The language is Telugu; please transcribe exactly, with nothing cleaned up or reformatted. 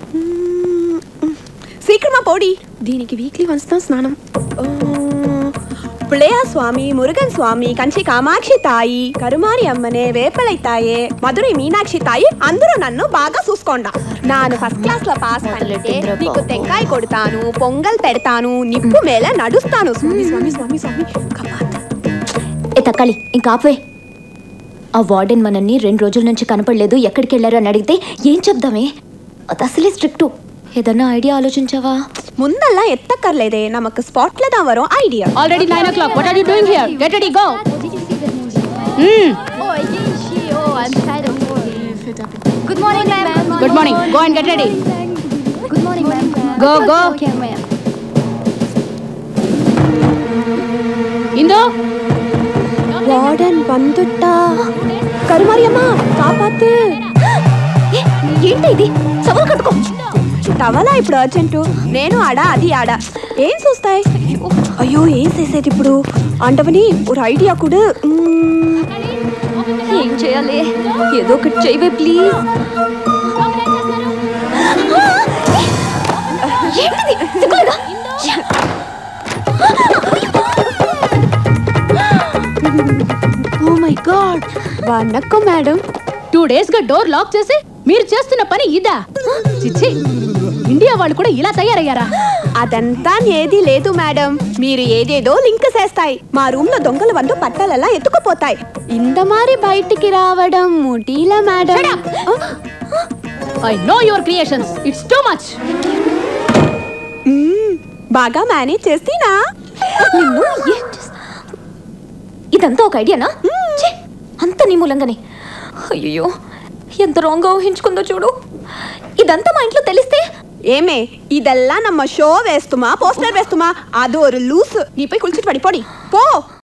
సీక్రమా పోడి దీనికి వీక్లీ వన్స్ దా స్నానం. பிள்ளையா சுவாமி, முருகன் சுவாமி, కంచి కామాక్షి తాయి, కరుమారి అమ్మనే, వేపలై తాయే, మధురై మీనాక్షి తాయి అందరూ నన్ను బాగా చూసుకోండా. నాను ఫస్ట్ క్లాస్ లో పాస్ అంటే నీకు తెంకాయ కొడతాను, పొంగల్ పెడతాను, నిప్పు మేల నడుస్తాను. స్వామి స్వామి స్వామి స్వామి ఏ తక్కాలి ఇంకా ఆపే. ఆ వార్డెన్ మనల్ని రెండు రోజుల నుంచి కనపడలేదు, ఎక్కడికి వెళ్ళారు అని అడిగితే ఏం చెప్దామే? అది అసలే స్ట్రిక్ట్. ఏదన్నా ఐడియా ఆలోచించావా? ముందల్లా ఎత్తక్కర్లేదే, నమకు స్పాట్ లో దావరో idea. Already nine o'clock. What are you doing here? Get ready, go. Oh, I didn't see. Oh, I'm tired of work. Good morning, ma'am. Good morning. Go and get ready. Good morning, ma'am. Go, go. Okay, ma'am. ఇందు వార్డెన్ బందుట్టా. కరుమారి అమ్మ కాపాతు. ఏంటి ఇది? సవల్ కట్టుకో. టవలా ఇప్పుడు అర్జెంటు. నేను ఆడా అది ఆడా ఏం చూస్తాయి? అయ్యో ఏం చేసేది ఇప్పుడు అంటవని ఒక ఐడియా కూడా. ఏం చేయాలి? ఏదో ఒకటి చేయవే ప్లీజ్. ఏంటిది? సిగ్గులేదా? Oh my god. వనక్కం మేడం. టూ డేస్ గా డోర్ లాక్ చేసి మీరు చేస్తున్న పని ఇదా? చిచ్చి, ఇండియా వాళ్ళు కూడా ఇలా తయారయ్యారా? అదంతా ఏది లేదు మేడం, మీరు ఏదేదో లింక్ చేస్తాయి. మా రూమ్ లో దొంగల వందు పట్టాలలా ఎత్తుకుపోతాయి. ఇంత మారి బయటికి రావడం ముటీల madam. I know your creations. It's too much. బాగా మేనేజ్ చేస్తీనా? నిన్ను ఇదంతా ఒక ఐడియానా? అంత నీ మూలంగానే. అయ్యో ఎంత రాంగ్గా ఊహించుకుందో చూడు. ఇదంతా మా ఇంట్లో తెలిస్తే ఏమే ఇదెల్లా నమ్మ షో వేస్తుమా, పోస్టర్ వేస్తుమా? అది ఒక లూస్. నీపై కుల్చిట్ పడిపోడి పో.